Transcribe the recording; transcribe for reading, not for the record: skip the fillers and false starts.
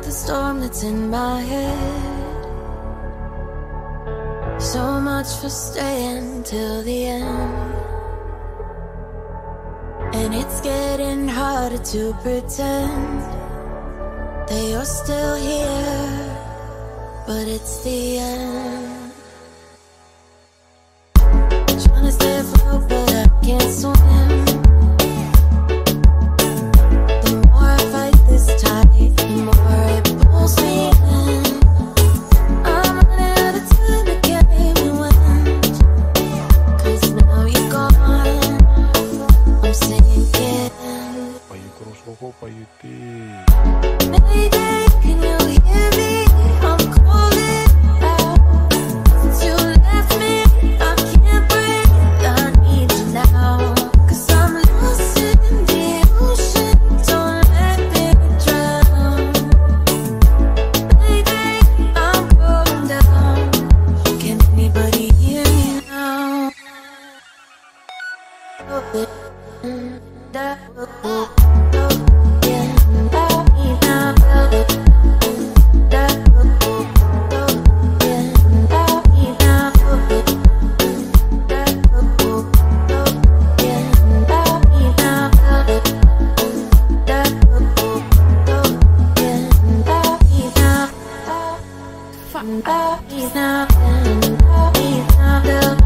the storm that's in my head. So much for staying till the end. And it's getting harder to pretend that you're still here, but it's the end. Trying to stay afloat, but I can't swim. The more I fight this tide, the more it pulls me in. I'm running out of time to get me wind, 'cause now you're gone, I'm sinking. Mayday, can you hear me? I'm calling out. Since you left me, I can't breathe. I need you now, 'cause I'm lost in the ocean. Don't let me drown. Mayday, I'm going down. Can anybody hear me now? Now